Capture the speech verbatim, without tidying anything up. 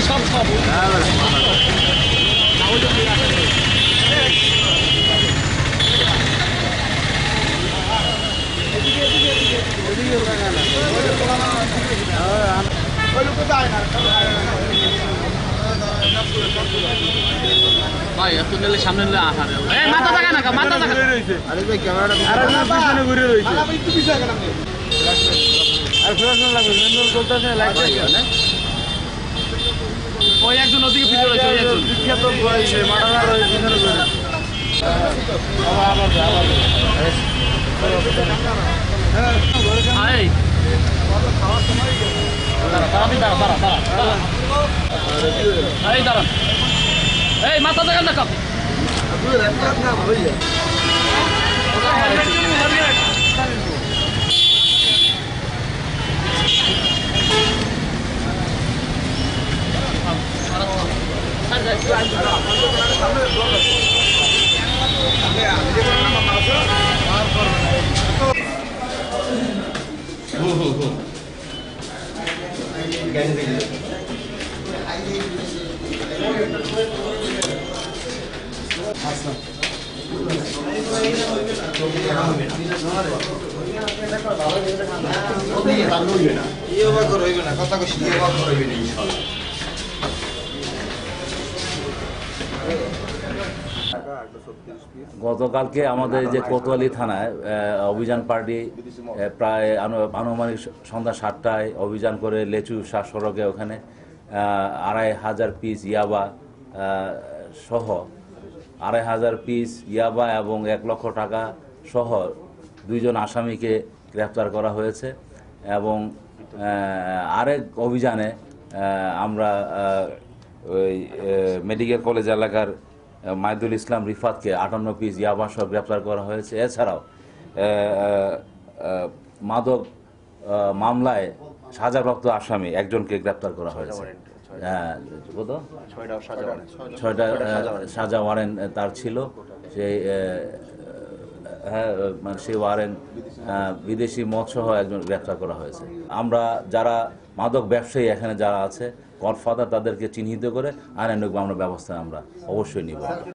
সব সব ভাই এত নিলে সামনে নিলে আহারে এই মাথা জায়গা না মাথা জায়গা আরে ভাই ক্যামেরাটা আরে না পিছনে ঘুরে রইছে আরে একটু পিছনে গেলাম আর ফ্ল্যাশ না লাগবে মেনুয়াল চলতেছে লাইট না ওই একজন ওদিকে পিছনে রয়েছে ওই একজন বিখ্যাত রয়েছে মারানা রয়েছে পিছনে ঘুরে আবার আবার আবার এই খাওয়ার সময় দাঁড়া দাঁড়া দাঁড়া দাঁড়া দাঁড়া এই দাঁড়া এই মাথা জায়গা না কাপ গতকালকে আমাদের যে কোতোয়ালি থানায় অভিযান পার্টি প্রায় আনুমানিক সন্ধ্যা সাতটায় অভিযান করে লেচু শাহ সড়কে ওখানে আড়াই হাজার পিস ইয়াবা সহ আড়াই হাজার পিস ইয়াবা এবং এক লক্ষ টাকা সহ দুইজন আসামিকে গ্রেফতার করা হয়েছে এবং আরেক অভিযানে আমরা ওই মেডিকেল কলেজ এলাকার মাইদুল ইসলাম রিফাতকে আটান্ন পিস ইয়াবা সহ গ্রেফতার করা হয়েছে। এছাড়াও মাদক মামলায় সাজাপ্রাপ্ত আসামি একজনকে গ্রেফতার করা হয়েছে। হ্যাঁ কত ছয়টা সাজা ওয়ারেন্ট তার ছিল। সেই হ্যাঁ মানে সেই ওয়ারেন্ট বিদেশি মদসহ একজন গ্রেফতার করা হয়েছে। আমরা যারা মাদক ব্যবসায়ী এখানে যারা আছে গডফাদার তাদেরকে চিহ্নিত করে আইনানুগ আমরা ব্যবস্থা আমরা অবশ্যই নিব।